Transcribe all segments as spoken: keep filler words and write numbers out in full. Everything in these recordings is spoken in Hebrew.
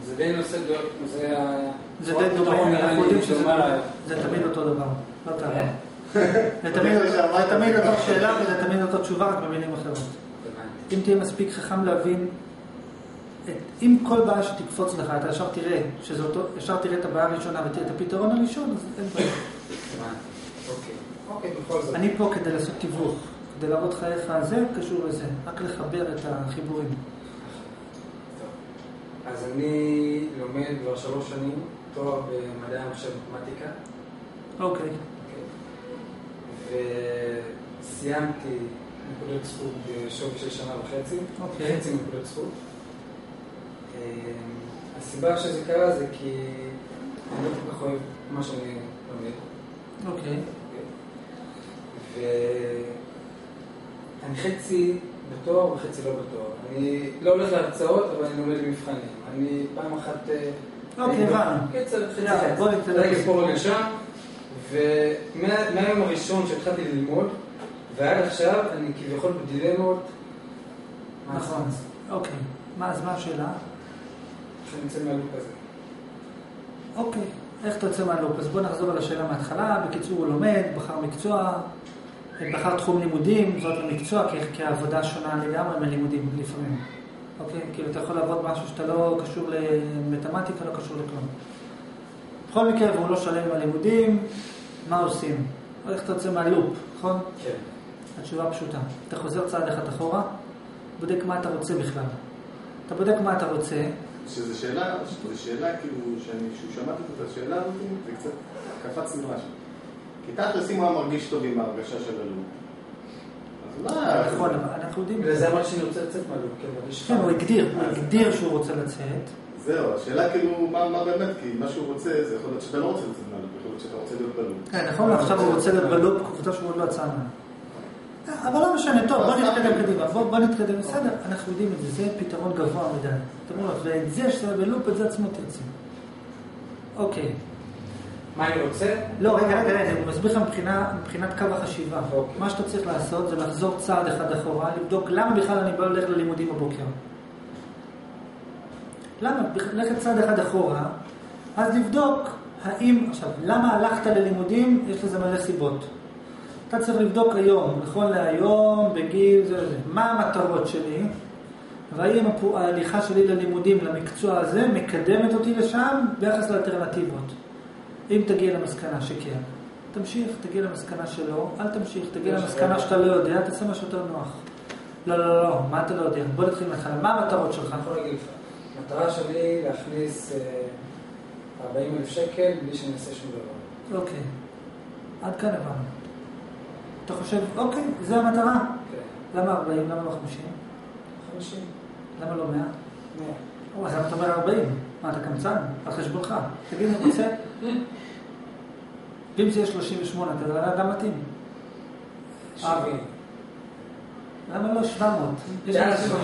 זה די נושא דו... זה ה... זה די דומה, אנחנו יודעים שזה תמיד אותו דבר. לא תמיד. זה תמיד אותו שאלה וזה תמיד אותו תשובה, רק במילים אחרות. אם תהיה מספיק חכם להבין, אם כל בעיה שתקפוץ לך, אתה ישר תראה, ישר תראה את הבעיה הראשונה ותראה את הפתרון הראשון, אז אין בעיה. אוקיי, אוקיי, בכל זאת. אני פה כדי לעשות תיווך, כדי להראות לך איך זה קשור לזה, רק לחבר את החיבורים. אז אני לומד כבר שלוש שנים, תואר במדעי המחשב מתמטיקה. אוקיי. וסיימתי נקודות זכות בשווי של שנה וחצי. אוקיי. חצי נקודות זכות. הסיבה שזה קרה זה כי אני לא כל כך אוהב מה שאני לומד. אוקיי. ואני חצי בתואר וחצי לא בתואר. אני לא הולך להרצאות, אבל אני לומד במבחנים. אני פעם אחת... אוקיי, הבנו. קצר, חצי חצי. בוא נתקדם. רגע פה רגע שם. ומהיום הראשון שהתחלתי ללמוד, ועד עכשיו אני כביכול בדילמות. נכון. אוקיי. מה, אז מה השאלה? שאני יוצא מהלופ הזה. אוקיי. איך אתה יוצא מהלופ? אז בוא נחזור על השאלה מההתחלה. בקיצור, הוא לומד, בחר מקצוע, בחר תחום לימודים, זאת המקצוע, כי העבודה שונה לגמרי מלימודים לפעמים. אוקיי? כאילו אתה יכול לעבוד משהו שאתה לא קשור למתמטיקה, לא קשור לכלום. בכל מקרה, והוא לא שלם עם הלימודים, מה עושים? איך אתה יוצא מהלופ, נכון? כן. התשובה פשוטה. אתה חוזר צעד אחד אחורה, בודק מה אתה רוצה בכלל. אתה בודק מה אתה רוצה. שזו שאלה, שזו שאלה כאילו, שאני שמעתי את השאלה הזאת, זה קצת קפץ לי משהו. כי תכלס אם הוא היה מרגיש טוב עם ההרגשה של הלופ. אז מה? נכון, אנחנו יודעים. וזה אמר שאני רוצה לצאת מהלופ, כן, כן, הוא הגדיר, הוא הגדיר שהוא רוצה לצאת. זהו, השאלה כאילו, מה באמת, כי מה שהוא רוצה, זה יכול להיות שאתה לא רוצה לצאת מהלופ, יכול להיות שאתה רוצה להיות בלופ. כן, נכון, עכשיו הוא רוצה להיות בלופ, קבוצה שהוא עוד לא יצא ממנו. אבל לא משנה, טוב, בוא נתקדם קדימה, בוא נתקדם, בסדר, אנחנו יודעים את זה, זה פתרון גבוה מדי. זאת אומרת, ואת זה שאתה בלופ, את זה עצמו תרצה. אוקיי. מה אני רוצה? לא, רגע, רגע, רגע, אני מסביר לך מבחינת קו החשיבה. מה שאתה צריך לעשות זה לחזור צעד אחד אחורה, לבדוק למה בכלל אני בא הולך ללימודים בבוקר. למה? ללכת צעד אחד אחורה, אז לבדוק האם, עכשיו, למה הלכת ללימודים? יש לזה מלא סיבות. אתה צריך לבדוק היום, נכון להיום, בגיל, זה וזה. מה המטרות שלי? והאם ההליכה שלי ללימודים, למקצוע הזה, מקדמת אותי לשם ביחס לאלטרנטיבות. אם תגיע למסקנה שכן, תמשיך, תגיע למסקנה שלא, אל תמשיך, תגיע למסקנה שאתה לא יודע, תעשה משהו יותר נוח. לא, לא, לא, מה אתה לא יודע? בוא נתחיל מהתחלה. מה המטרות שלך? אני יכול להגיד לך. המטרה שלי להכניס ארבעים אלף שקל בלי שאני אעשה שום דבר. אוקיי. עד כאן הבנו. אתה חושב, אוקיי, זה המטרה? כן. למה ארבעים? למה לא חמישים? חמישים. למה לא מאה? מאה. או, אז אתה אומר ארבעים. מה, אתה קמצן? על חשבונך. תגיד, אני רוצה? ואם זה יהיה שלושים ושמונה, אתה יודע, גם מתאים. שבעים. למה לא שבע מאות?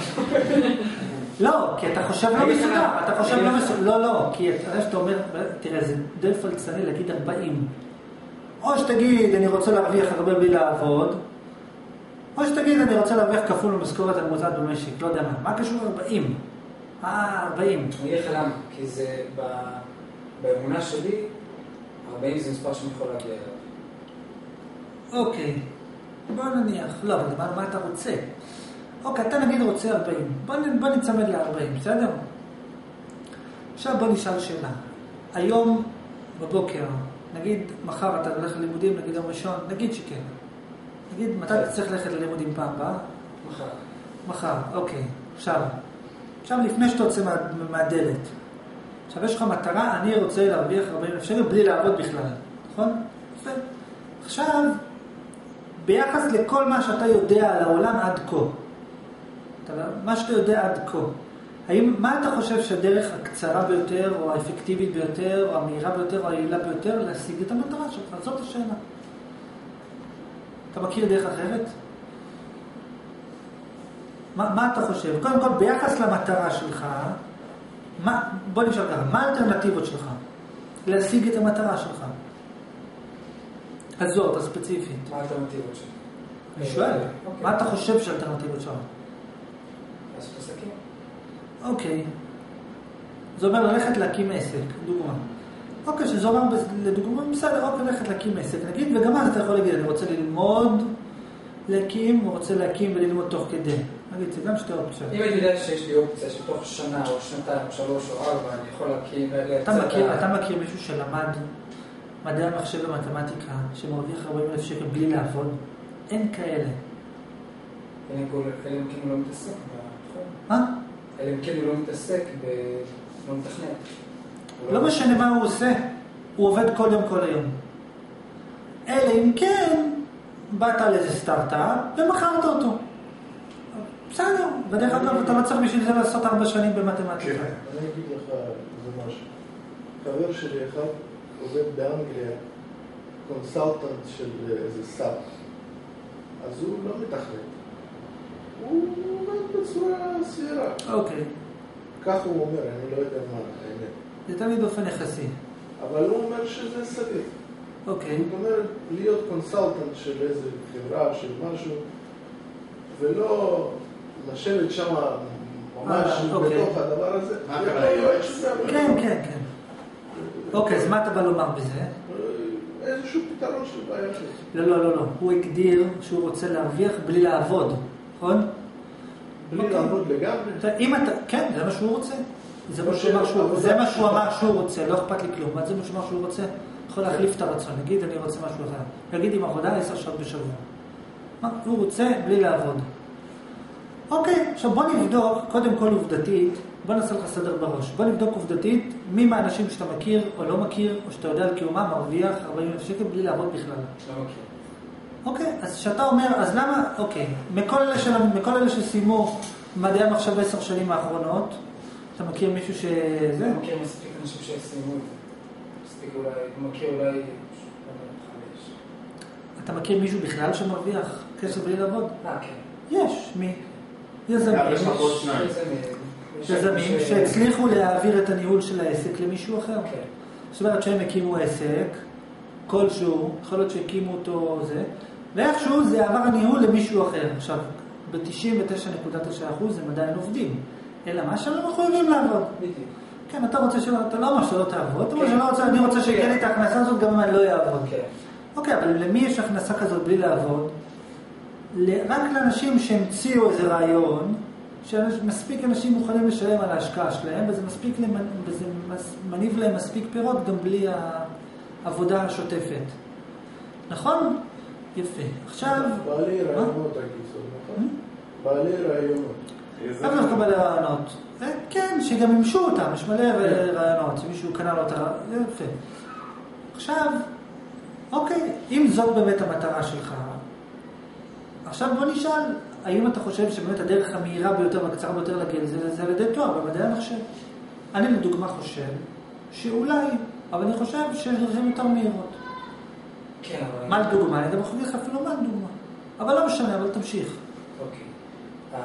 לא, כי אתה חושב לא מסודר. אתה חושב לא מסודר. לא, לא, כי אחרי שאתה אומר, תראה, זה די פלצני להגיד ארבעים. או שתגיד, אני רוצה להרוויח הרבה בלי לעבוד, או שתגיד, אני רוצה להרוויח כפול במשכורת הממוצעת במשק. לא יודע מה. מה קשור ארבעים? אה, ארבעים. אני אגיד לך למה, כי זה באמונה שלי, ארבעים זה מספר שאני יכול להגיע אליו. אוקיי. בוא נניח. לא, אבל דבר מה אתה רוצה? אוקיי, אתה נגיד רוצה ארבעים. בוא, בוא נצמד ל-ארבעים, בסדר? עכשיו בוא נשאל שאלה. היום בבוקר, נגיד מחר אתה הולך ללימודים, נגיד יום ראשון, נגיד שכן. נגיד מתי אתה צריך ללכת ללימודים פעם הבאה? מחר. מחר, אוקיי. עכשיו, עכשיו לפני שאתה יוצא מה, מהדלת. עכשיו יש לך מטרה, אני רוצה להרוויח ארבעים אלף שקל בלי לעבוד בכלל. נכון? יפה. עכשיו, ביחס לכל מה שאתה יודע על העולם עד כה, מה שאתה יודע עד כה, האם, מה אתה חושב שהדרך הקצרה ביותר, או האפקטיבית ביותר, או המהירה ביותר, או היעילה ביותר, להשיג את המטרה שלך? זאת השאלה. אתה מכיר דרך אחרת? מה, מה אתה חושב? קודם כל, ביחס למטרה שלך, מה, בוא נשאל ככה, מה האלטרנטיבות שלך? להשיג את המטרה שלך. הזאת, הספציפית. מה האלטרנטיבות שלך? אני שואל, מה אתה חושב שהאלטרנטיבות שלך? לעשות עסקים. אוקיי. זה אומר ללכת להקים עסק, דוגמה. אוקיי, שזה אומר לדוגמה, בסדר, אוקיי, ללכת להקים עסק, נגיד, וגם אז אתה יכול להגיד, אני רוצה ללמוד להקים, או רוצה להקים וללמוד תוך כדי. נגיד, זה גם שתי אופציות. אם הייתי יודע שיש לי אופציה שתוך שנה, או שנתיים, או שלוש, או ארבע, אני יכול להקים... אתה מכיר מישהו שלמד מדעי המחשב ומתמטיקה, שמרוויח ארבעים אלף שקל בלי לעבוד? אין כאלה. אלא אם כן הוא לא מתעסק בתחום. מה? אלא אם כן הוא לא מתעסק ב... לא מתכנת. לא משנה מה הוא עושה, הוא עובד כל יום כל היום. אלא אם כן, באת על איזה סטארט-אפ ומכרת אותו. בסדר, בדרך כלל אתה לא צריך בשביל זה לעשות ארבע שנים במתמטיקה. אני אגיד לך איזה משהו. חבר שלי אחד עובד באנגליה, קונסלטנט של איזה סאב. אז הוא לא מתכנת. הוא עובד בצורה סבירה. אוקיי. כך הוא אומר, אני לא יודע מה האמת. זה תמיד באופן יחסי. אבל הוא אומר שזה סביר. אוקיי. זאת אומרת, להיות קונסלטנט של איזה חברה, של משהו, ולא לשבת שם ממש בתוך הדבר הזה. מה קרה יועץ? כן, כן, כן. אוקיי, אז מה אתה בא לומר בזה? איזשהו פתרון של בעיה שלו. לא, לא, לא, לא. הוא הגדיר שהוא רוצה להרוויח בלי לעבוד, נכון? בלי לעבוד לגמרי. אם אתה, כן, זה מה שהוא רוצה. זה מה שהוא אמר שהוא רוצה, לא אכפת לי כלום. זה מה שהוא אמר שהוא רוצה. יכול להחליף את הרצון, נגיד אני רוצה משהו אחר. נגיד עם עבודה עשר שעות בשבוע. הוא רוצה בלי לעבוד. אוקיי, עכשיו בוא נבדוק, קודם כל עובדתית, בוא נעשה לך סדר בראש. בוא נבדוק עובדתית, מי מהאנשים שאתה מכיר או לא מכיר, או שאתה יודע על קיומם, מרוויח ארבעים אלף שקל בלי לעבוד בכלל. לא מכיר. אוקיי, אז שאתה אומר, אז למה, אוקיי, מכל אלה, של, מכל אלה שסיימו מדעי המחשב עשר שנים האחרונות, אתה מכיר מישהו שזה? אני מכיר מספיק אנשים שסיימו את זה. מספיק אולי, אני מכיר אולי חמש. אתה מכיר מישהו בכלל שמרוויח כסף בלי לעבוד? אה, כן. יש, מי? יזמים. יש עוד שניים. יזמים שהצליחו להעביר את הניהול של העסק למישהו אחר. כן. זאת אומרת שהם הקימו עסק, כלשהו, יכול להיות שהקימו אותו זה, ואיכשהו זה עבר הניהול למישהו אחר. עכשיו, ב-תשעים ותשע נקודה תשע אחוז הם עדיין עובדים. אלא מה שהם לא מחויבים לעבוד. בדיוק. כן, אתה רוצה שלא, אתה לא אומר שלא תעבוד, אתה אומר שלא רוצה, אני רוצה שכן את ההכנסה הזאת גם אם אני לא אעבוד. כן. אוקיי, אבל למי יש הכנסה כזאת בלי לעבוד? רק לאנשים שהמציאו איזה רעיון, שמספיק אנשים מוכנים לשלם על ההשקעה שלהם, וזה מספיק, וזה מניב להם מספיק פירות גם בלי העבודה השוטפת. נכון? יפה. עכשיו... בעלי רעיונות, הגיסות, נכון? בעלי רעיונות. אבל לא קבל רעיונות. כן, שגם ימשו אותם, יש מלא רעיונות, שמישהו קנה לו את הרעיונות. יפה. עכשיו, אוקיי, אם זאת באמת המטרה שלך, עכשיו בוא נשאל, האם אתה חושב שבאמת הדרך המהירה ביותר והקצרה ביותר להגיע לזה, זה על ידי תואר במדעי המחשב? אני לדוגמה חושב שאולי, אבל אני חושב שיש דרכים יותר מהירות. כן, אבל... מה לדוגמה? אני גם יכול להגיד לך אפילו מה לדוגמה. אבל לא משנה, אבל תמשיך. אוקיי.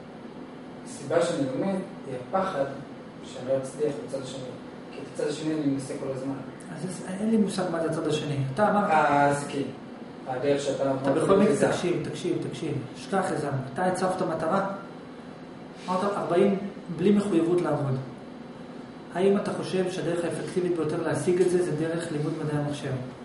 הסיבה שאני לומד היא הפחד שאני לא אצליח בצד השני. כי את הצד השני אני מנסה כל הזמן. אז אין לי מושג מה זה הצד השני. אתה אמרת... אה, זה כן. הדרך שאתה... אתה בכל מקרה, תקשיב, תקשיב, תקשיב. שכח איזה, אתה הצבת מטרה? אמרת ארבעים בלי מחויבות לעבוד. האם אתה חושב שהדרך האפקטיבית ביותר להשיג את זה, זה דרך לימוד מדעי המחשב?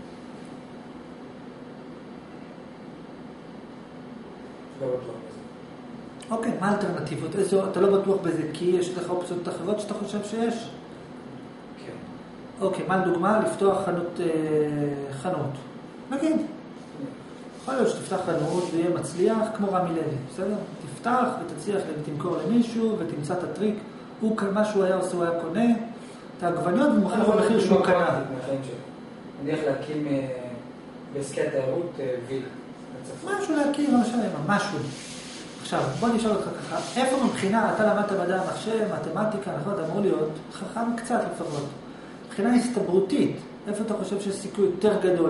לא בטוח בזה. אוקיי, מה האלטרנטיבות? איזו, אתה לא בטוח בזה כי יש לך אופציות אחרות שאתה חושב שיש? כן. אוקיי, מה לדוגמה? לפתוח חנות, אה, חנות. נגיד. יכול להיות שתפתח חנות ויהיה מצליח כמו רמי לוי, בסדר? תפתח ותצליח ותמכור למישהו ותמצא את הטריק. הוא, מה שהוא היה עושה, הוא היה קונה את העגבניות ומוכר לו מחיר שהוא קנה. אני הולך להקים בעסקי התיירות וילה. משהו להקים, לא משנה, משהו. עכשיו, בוא נשאל אותך ככה, איפה מבחינה, אתה למדת מדעי המחשב, מתמטיקה, נכון, אמור להיות חכם קצת לפחות. מבחינה הסתברותית, איפה אתה חושב שיש סיכוי יותר גדול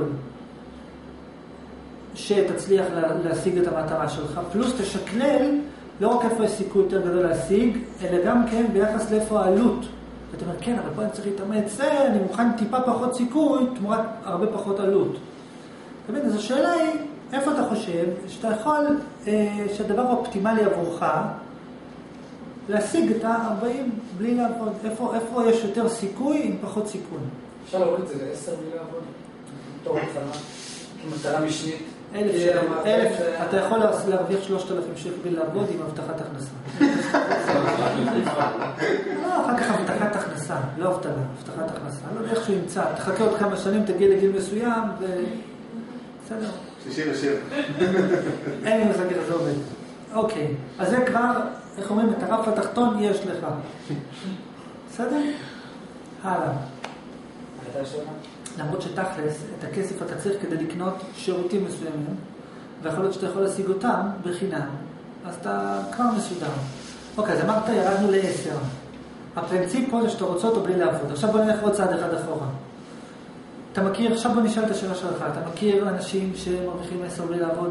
שתצליח להשיג את המטרה שלך, פלוס תשקלל לא רק איפה יש סיכוי יותר גדול להשיג, אלא גם כן ביחס לאיפה העלות. ואתה אומר, כן, אבל פה אני צריך להתאמץ, אני מוכן טיפה פחות סיכוי, תמורת הרבה פחות עלות. תמיד, אז השאלה היא, איפה אתה חושב שאתה יכול, אה, שהדבר האופטימלי עבורך, להשיג את ה-ארבעים בלי לעבוד. איפה, איפה יש יותר סיכוי עם פחות סיכון? אפשר להוריד את זה לעשר בלי לעבוד? תור התחלה, כמטרה משנית. אלף שקל, אלף, אתה יכול להרוויח שלושת אלפים שקל בלי לעבוד עם הבטחת הכנסה. לא, אחר כך הבטחת הכנסה, לא הבטלה, הבטחת הכנסה. לא יודע איך שהוא ימצא, תחכה עוד כמה שנים, תגיע לגיל מסוים, ו... בסדר. שישים ושבע. אין לי מזגר, זה עובד. אוקיי, אז זה כבר, איך אומרים, את הרף התחתון יש לך. בסדר? הלאה. הייתה השאלה? למרות שתכלס, את הכסף אתה צריך כדי לקנות שירותים מסוימים, ויכול להיות שאתה יכול להשיג אותם בחינם, אז אתה כבר מסודר. אוקיי, אז אמרת, ירדנו לעשר. הפרינציפ פה זה שאתה רוצה אותו בלי לעבוד. עכשיו בוא נלך עוד צעד אחד אחורה. אתה מכיר, עכשיו בוא נשאל את השאלה שלך, אתה מכיר אנשים שמרוויחים עשר בלי לעבוד?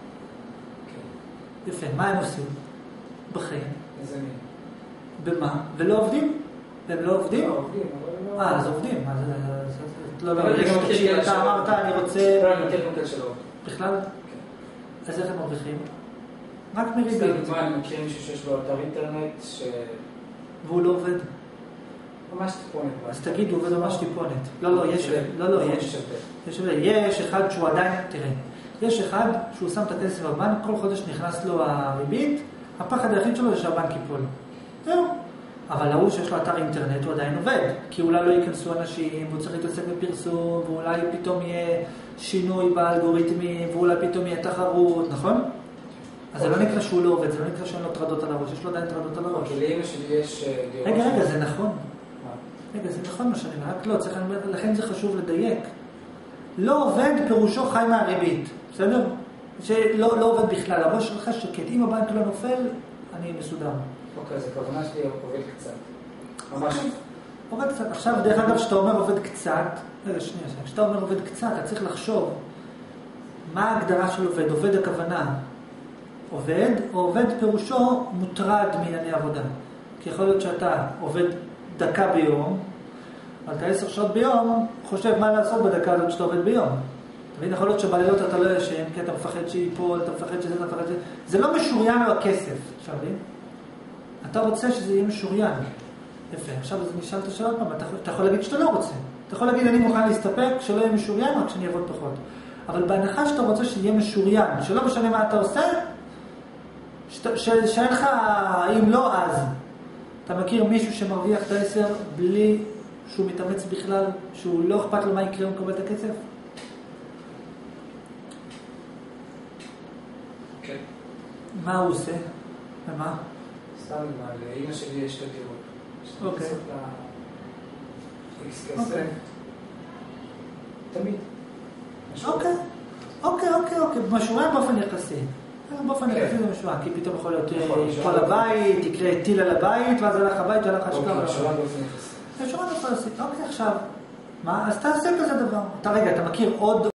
כן. יפה, מה הם עושים? בחיים. איזה מין? במה? ולא עובדים? והם לא עובדים? לא עובדים, אבל לא... אה, אז עובדים. אז... לא, לא, אבל אני גם מכיר כאלה אתה שלא. אמרת, אני רוצה... לא, אני מכיר גם כאלה שלא. בכלל? כן. אז איך הם מרוויחים? רק מריבית. סתם דוגמה, אני מכיר מישהו שיש לו אתר אינטרנט ש... והוא לא עובד. ממש טיפונת. אז תגיד, הוא עובד ממש טיפונת. לא, לא, יש... לא, לא, יש. יש, יש אחד שהוא עדיין... תראה, יש אחד שהוא שם את הכסף בבנק, כל חודש נכנס לו הריבית, הפחד היחיד שלו זה שהבנק ייפול. זהו. אבל ההוא שיש לו אתר אינטרנט הוא עדיין עובד, כי אולי לא ייכנסו אנשים, והוא צריך להתעסק בפרסום, ואולי פתאום יהיה שינוי באלגוריתמים, ואולי פתאום יהיה תחרות, נכון? אז זה לא נקרא שהוא לא עובד, זה לא נקרא שאין לו טרדות על הראש, יש לו עדיין טרדות על הראש. כי לאמא שלי יש דירות... רגע, רגע, זה נכון. רגע, זה נכון מה שאני אומר, רק לא, צריך, לכן זה חשוב לדייק. לא עובד פירושו חי מהריבית, בסדר? שלא לא עובד בכלל, הראש שלך שקט. אם הבנק לא נופל, אני מסודר. אוקיי, אז הכוונה שלי עובד קצת. ממש. עובד קצת. עכשיו, דרך אגב, שאתה אומר עובד קצת, רגע, שנייה, כשאתה אומר עובד קצת, אתה צריך לחשוב מה ההגדרה של עובד. עובד הכוונה עובד, או עובד פירושו מוטרד מענייני עבודה. כי יכול להיות שאתה עובד דקה ביום, אבל אתה עשר שעות ביום, חושב מה לעשות בדקה הזאת שאתה עובד ביום. אתה מבין, יכול להיות שבלילות אתה לא ישן, כי אתה מפחד שיפול, אתה מפחד שזה, אתה מפחד שזה. זה לא משוריין לו הכסף, עכשיו מבין? אתה רוצה שזה יהיה משוריין. יפה, עכשיו אז נשאל את השאלה פעם, אתה, אתה יכול להגיד שאתה לא רוצה. אתה יכול להגיד, אני מוכן להסתפק, שלא יהיה משוריין, רק שאני אעבוד פחות. אבל בהנחה שאתה רוצה שיהיה משוריין, שלא משנה מה אתה עושה, שאין לך, אם לא אז, אתה מכיר מישהו שמרוויח את העשר בלי שהוא מתאמץ בכלל, שהוא לא אכפת לו מה יקרה הוא מקבל את הכסף? כן. מה הוא עושה? ומה? סתם נגמר, לאמא שלי יש שתי דירות. אוקיי. אוקיי. תמיד. אוקיי. אוקיי, אוקיי, אוקיי. משורן באופן יחסי. באופן יחסי זה משורן, כי פתאום יכול להיות כל הבית, יקרה טיל על הבית, ואז הלך הבית והלך השקעה. אוקיי, משורן באופן יחסי. משורן באופן יחסי. אוקיי, עכשיו. מה? אז תעשה כזה דבר. אתה רגע, אתה מכיר עוד...